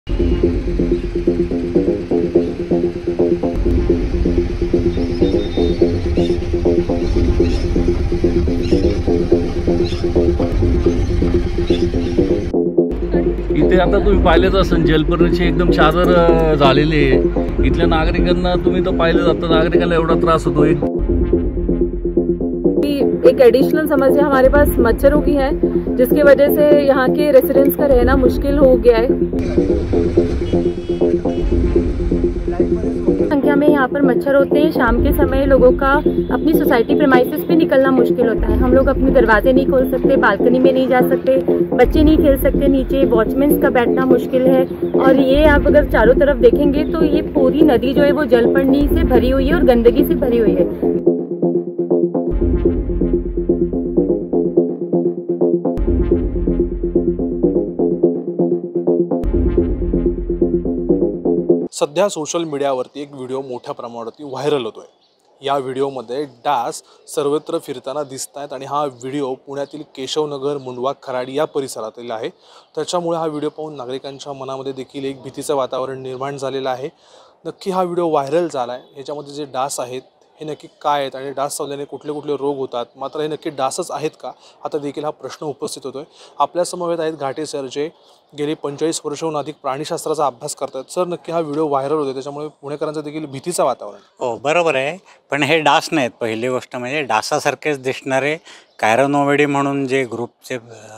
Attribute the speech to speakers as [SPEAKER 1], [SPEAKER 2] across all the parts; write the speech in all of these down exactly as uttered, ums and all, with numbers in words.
[SPEAKER 1] इथे आता तुम्ही पाहिलेच असेल जलपर्णीची एकदम चादर झालेली आहे। इथल्या नागरिकांना तुम्ही तर पाहिलं जातं, नागरिकांना एवढा त्रास होतो।
[SPEAKER 2] एक एडिशनल समस्या हमारे पास मच्छरों की है, जिसकी वजह से यहाँ के रेसिडेंट्स का रहना मुश्किल हो गया है। संख्या में यहाँ पर मच्छर होते हैं। शाम के समय लोगों का अपनी सोसाइटी प्रेमाइसेस पे निकलना मुश्किल होता है। हम लोग अपने दरवाजे नहीं खोल सकते, बालकनी में नहीं जा सकते, बच्चे नहीं खेल सकते नीचे, वॉचमैन्स का बैठना मुश्किल है। और ये आप अगर चारों तरफ देखेंगे तो ये पूरी नदी जो है वो जलपर्णी से भरी हुई है और गंदगी से भरी हुई है।
[SPEAKER 3] सध्या सोशल मीडियावरती एक व्हिडिओ मोठ्या प्रमाणावरती व्हायरल होतोय। या व्हिडिओमध्ये डास सर्वत्र फिरताना दिसत आहेत आणि हा व्हिडिओ पुण्यातील केशवनगर, मुंडवा, खराडी या परिसरातील आहे। त्याच्यामुळे हा व्हिडिओ पाहून नागरिकांच्या मनामध्ये देखील एक भीतीचं वातावरण निर्माण झालेलं आहे। नक्की हा व्हिडिओ व्हायरल झाला आहे, ह्याच्यामध्ये जे डास आहेत हे नक्की काय आहेत आणि डास चावल्याने कुठले कुठले रोग होतात, मात्र हे नक्की डासच आहेत का, आता देखील हा प्रश्न उपस्थित होतोय। आपल्या समवेत आहेत घाटे सर, जे गेली पंचेचाळीस वर्षाहून अधिक प्राणीशास्त्राचा अभ्यास करतात। सर, नक्की हा व्हिडिओ व्हायरल होतोय, त्याच्यामुळे पुणेकरांचं देखील भीतीचं वातावरण।
[SPEAKER 4] हो, बरोबर आहे, पण हे डास नाहीत। पहिली गोष्ट म्हणजे डासासारखेच दिसणारे कायरोनोविडी म्हणून जे ग्रुपचे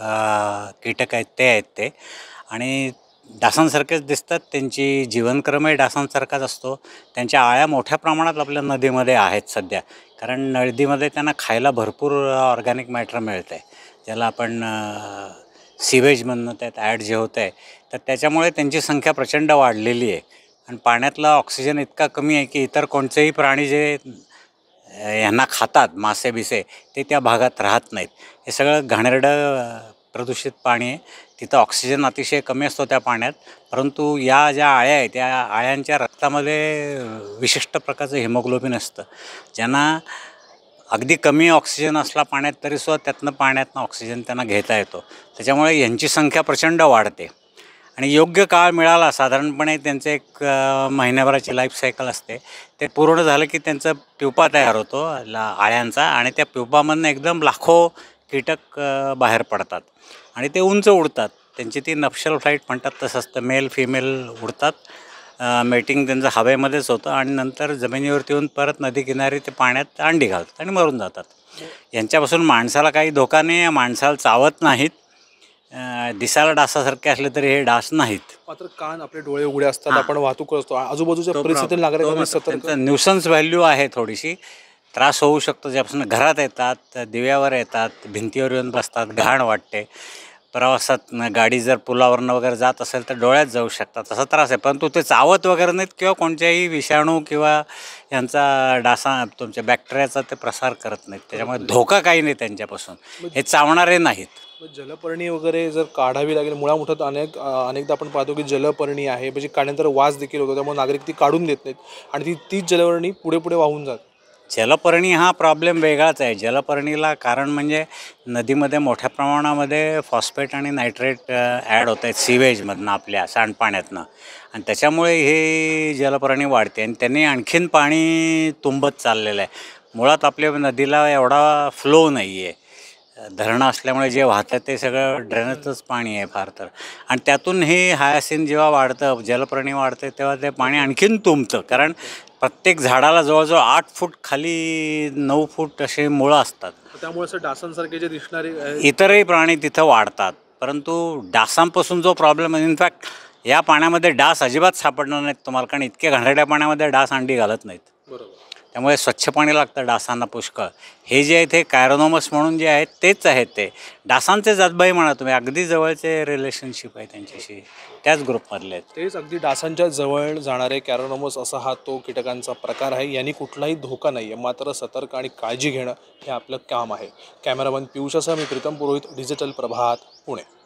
[SPEAKER 4] कीटक आहेत ते आहेत ते, आणि डासांसारखेच दिसतात। त्यांची जीवनक्रमही डासांसारखाच असतो। त्यांच्या आळ्या मोठ्या प्रमाणात आपल्या नदीमध्ये आहेत सध्या, कारण नदीमध्ये त्यांना खायला भरपूर ऑर्गॅनिक मॅटर मिळतं आहे, ज्याला आपण सीवेज म्हणणं त्यात ॲड जे होतं आहे, तर त्याच्यामुळे त्यांची संख्या प्रचंड वाढलेली आहे। आणि पाण्यातला ऑक्सिजन इतका कमी आहे की इतर कोणतेही प्राणी जे यांना खातात, मासे बिसे, ते त्या भागात राहत नाहीत। हे सगळं घाणेरडं प्रदूषित पाणी आहे, तिथं ऑक्सिजन अतिशय कमी असतो त्या पाण्यात। परंतु या ज्या आळ्या आहेत त्या आळ्यांच्या रक्तामध्ये विशिष्ट प्रकारचं हिमोग्लोबिन असतं, ज्यांना अगदी कमी ऑक्सिजन असला पाण्यात तरीसुद्धा त्यातनं पाण्यातनं ऑक्सिजन त्यांना घेता येतो। त्याच्यामुळे यांची संख्या प्रचंड वाढते आणि योग्य काळ मिळाला, साधारणपणे त्यांचं एक महिन्याभराची लाईफ सायकल असते, ते पूर्ण झालं की त्यांचा प्युपा तयार होतो आळ्यांचा, आणि त्या प्युपामधनं एकदम लाखो कीटक बाहेर पडतात आणि ते उंच उडतात। त्यांची ती नप्शल फ्लाईट म्हणतात, तसं असतं। मेल फिमेल उडतात, मेटिंग त्यांचं हवेमध्येच होतं आणि नंतर जमिनीवरती येऊन परत नदी किनारी ते पाण्यात अंडी घालतात आणि मरून जातात। यांच्यापासून माणसाला काही धोका नाही, माणसाला चावत नाहीत, दिसायला डासासारखे असले तरी हे डास नाहीत।
[SPEAKER 3] मात्र कान, आपले डोळे उघडे असतात, आपण वाहतूक करतो, आजूबाजूच्या परिस्थितीत नागरिकांना सतर्क
[SPEAKER 4] न्यूसन्स व्हॅल्यू आहे, थोडीशी त्रास होऊ शकतो। ज्यापासून घरात येतात, दिव्यावर येतात, भिंतीवर येऊन बसतात, घाण वाटते, प्रवासात गाडी जर पुलावरनं वगैरे जात असेल तर डोळ्यात जाऊ शकतात, असा त्रास आहे। परंतु ते चावत वगैरे नाहीत किंवा कोणत्याही विषाणू किंवा यांचा डासा तुमच्या बॅक्टेरियाचा ते प्रसार करत नाहीत, त्याच्यामुळे धोका काही नाही त्यांच्यापासून, हे चावणारे नाहीत।
[SPEAKER 3] जलपर्णी वगैरे जर काढावी लागेल, मुळामुठात अनेक अनेकदा आपण पाहतो की जलपर्णी आहे, म्हणजे काढल्यानंतर वास देखील होतो, त्यामुळे नागरिक ती काढून देत नाहीत आणि ती तीच जलपर्णी पुढे पुढे वाहून जात।
[SPEAKER 4] जलपर्णी हा प्रॉब्लेम वेगळाच आहे। जलपर्णीला कारण म्हणजे नदीमध्ये मोठ्या प्रमाणामध्ये फॉस्फेट आणि नायट्रेट ॲड होत आहेत सीवेजमधनं, आपल्या सांडपाण्यातनं, आणि त्याच्यामुळे हे जलपर्णी वाढते आणि त्यांनी आणखीन पाणी तुंबत चाललेलं आहे। मुळात आपल्या नदीला एवढा फ्लो नाही आहे, धरणं असल्यामुळे जे वाहतं ते सगळं ड्रेनेजचंच पाणी आहे फार तर, आणि त्यातून हे हायासिन जेव्हा वाढतं, जलपर्णी वाढते, तेव्हा ते पाणी आणखीन तुंबतं, कारण प्रत्येक झाडाला जवळजवळ आठ फूट खाली नऊ फूट असे मुळं असतात,
[SPEAKER 3] त्यामुळे असं डासांसारखे जे दिसणारे
[SPEAKER 4] इतरही प्राणी तिथं वाढतात। परंतु डासांपासून जो प्रॉब्लेम आहे, इनफॅक्ट या पाण्यामध्ये डास अजिबात सापडणार नाहीत तुम्हाला, कारण इतक्या घाणेरड्या पाण्यामध्ये डास अंडी घालत नाहीत। बरोबर, त्यामुळे स्वच्छ पाणी लागतं डासांना पुष्कळ। हे जे आहे ते कायरोनोमस म्हणून जे आहेत तेच आहेत, ते डासांचे जातबाई म्हणा तुम्ही, अगदी जवळचे रिलेशनशिप आहे त्यांच्याशी, त्याच ग्रुपमधले आहेत
[SPEAKER 3] तेच। अगदी डासांच्या जवळ जाणारे कॅरोनोमस असा हा तो कीटकांचा प्रकार आहे, यांनी कुठलाही धोका नाही आहे, मात्र सतर्क आणि काळजी घेणं हे आपलं काम आहे। कॅमेरामन पियुषासह मी प्रीतम पुरोहित, डिजिटल प्रभात, पुणे।